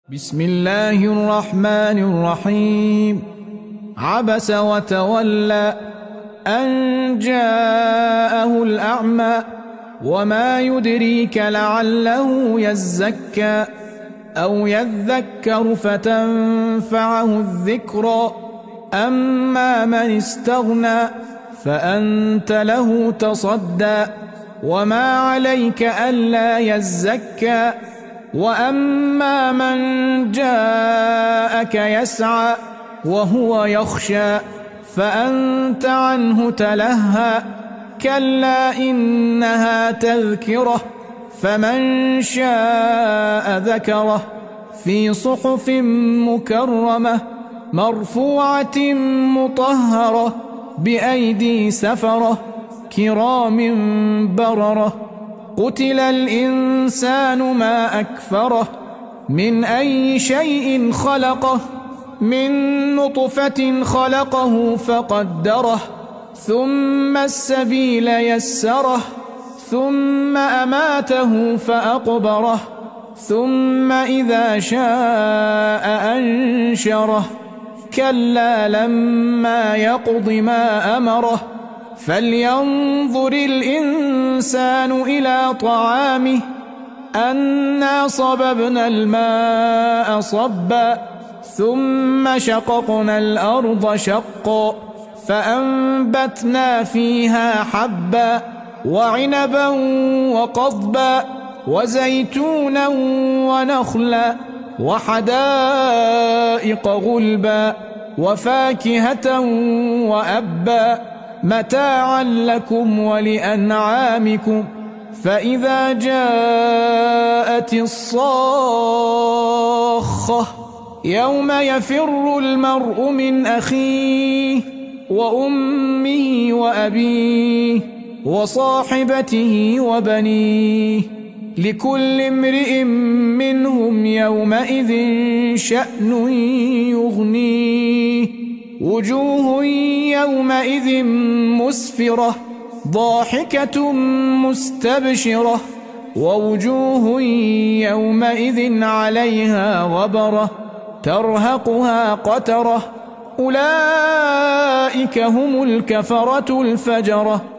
بسم الله الرحمن الرحيم. عبس وتولى أن جاءه الأعمى وما يدريك لعله يزكى أو يذكر فتنفعه الذكرى أما من استغنى فأنت له تصدى وما عليك ألا يزكى وأما من جاءك يسعى وهو يخشى فأنت عنه تلهى كلا إنها تذكرة فمن شاء ذكره في صحف مكرمة مرفوعة مطهرة بأيدي سفرة كرام بررة قتل الإنسان ما أكفره من أي شيء خلقه من نطفة خلقه فقدره ثم السبيل يسره ثم أماته فأقبره ثم إذا شاء أنشره كلا لما يقض ما أمره فلينظر الإنسان إلى طعامه أنا صببنا الماء صبا ثم شققنا الأرض شقا فأنبتنا فيها حبا وعنبا وقضبا وزيتونا ونخلا وحدائق غلبا وفاكهة وأبا متاعا لكم ولأنعامكم فإذا جاءت الصاخة يوم يفر المرء من أخيه وأمه وأبيه وصاحبته وبنيه لكل امرئ منهم يومئذ شأن يغنيه وجوه يومئذ مسفرة ضاحكة مستبشرة ووجوه يومئذ عليها غبرة ترهقها قترة أولئك هم الكفرة الفجرة.